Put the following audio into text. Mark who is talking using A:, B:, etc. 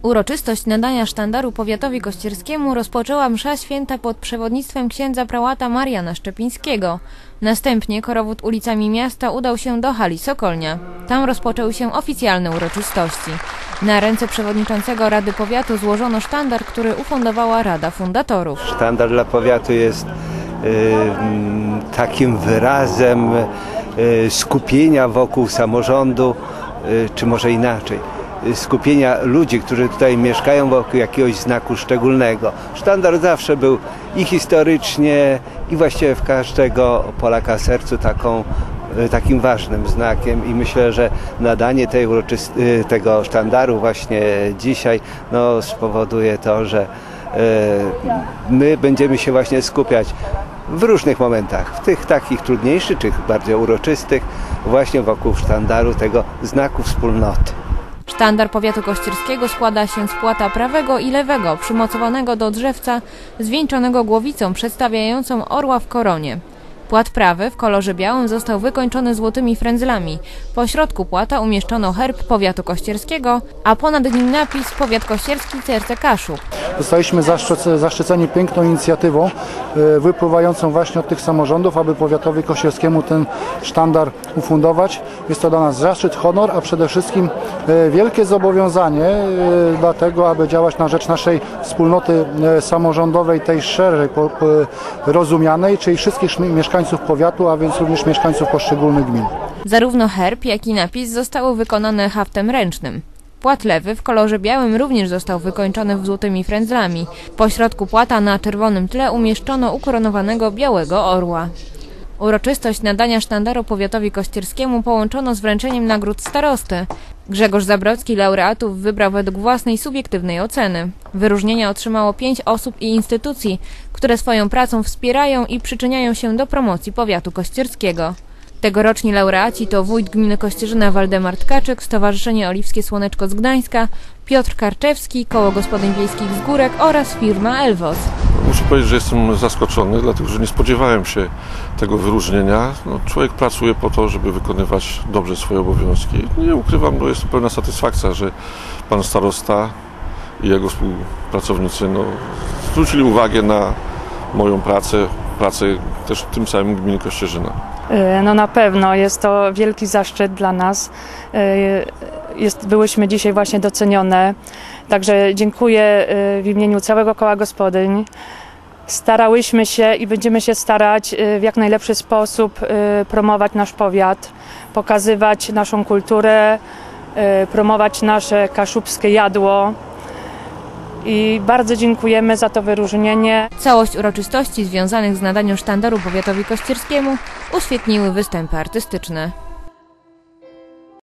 A: Uroczystość nadania sztandaru powiatowi kościerskiemu rozpoczęła msza święta pod przewodnictwem księdza prałata Mariana Szczepińskiego. Następnie korowód ulicami miasta udał się do hali Sokolnia. Tam rozpoczęły się oficjalne uroczystości. Na ręce przewodniczącego Rady Powiatu złożono sztandar, który ufundowała Rada Fundatorów.
B: Sztandar dla powiatu jest takim wyrazem skupienia wokół samorządu, czy może inaczej, skupienia ludzi, którzy tutaj mieszkają wokół jakiegoś znaku szczególnego. Sztandar zawsze był i historycznie, i właściwie w każdego Polaka sercu takim ważnym znakiem i myślę, że nadanie tego sztandaru właśnie dzisiaj spowoduje to, że my będziemy się właśnie skupiać w różnych momentach, w tych takich trudniejszych czy bardziej uroczystych, właśnie wokół sztandaru, tego znaku wspólnoty.
A: Sztandar powiatu kościerskiego składa się z płata prawego i lewego, przymocowanego do drzewca, zwieńczonego głowicą przedstawiającą orła w koronie. Płat prawy w kolorze białym został wykończony złotymi frędzlami. Po środku płata umieszczono herb powiatu kościerskiego, a ponad nim napis Powiat Kościerski Serce Kaszub.
C: Zostaliśmy zaszczyceni piękną inicjatywą wypływającą właśnie od tych samorządów, aby powiatowi kościerskiemu ten sztandar ufundować. Jest to dla nas zaszczyt, honor, a przede wszystkim wielkie zobowiązanie dlatego, aby działać na rzecz naszej wspólnoty samorządowej, tej szerzej rozumianej, czyli wszystkich mieszkańców powiatu, a więc również mieszkańców poszczególnych gmin.
A: Zarówno herb, jak i napis zostały wykonane haftem ręcznym. Płat lewy w kolorze białym również został wykończony złotymi frędzlami. Po środku płata na czerwonym tle umieszczono ukoronowanego białego orła. Uroczystość nadania sztandaru powiatowi kościerskiemu połączono z wręczeniem nagród starosty. Grzegorz Zabrocki laureatów wybrał według własnej subiektywnej oceny. Wyróżnienia otrzymało 5 osób i instytucji, które swoją pracą wspierają i przyczyniają się do promocji powiatu kościerskiego. Tegoroczni laureaci to wójt gminy Kościerzyna Waldemar Tkaczyk, Stowarzyszenie Oliwskie Słoneczko z Gdańska, Piotr Karczewski, Koło Gospodyń Wiejskich z Górek oraz firma Elwos.
D: Muszę powiedzieć, że jestem zaskoczony, dlatego że nie spodziewałem się tego wyróżnienia. Człowiek pracuje po to, żeby wykonywać dobrze swoje obowiązki. Nie ukrywam, jest to pełna satysfakcja, że pan starosta i jego współpracownicy zwrócili uwagę na moją pracę też tym samym gminy Kościerzyna.
E: Na pewno jest to wielki zaszczyt dla nas. Byłyśmy dzisiaj właśnie docenione. Także dziękuję w imieniu całego koła gospodyń. Starałyśmy się i będziemy się starać w jak najlepszy sposób promować nasz powiat, pokazywać naszą kulturę, promować nasze kaszubskie jadło. I bardzo dziękujemy za to wyróżnienie.
A: Całość uroczystości związanych z nadaniem sztandaru powiatowi kościerskiemu uświetniły występy artystyczne.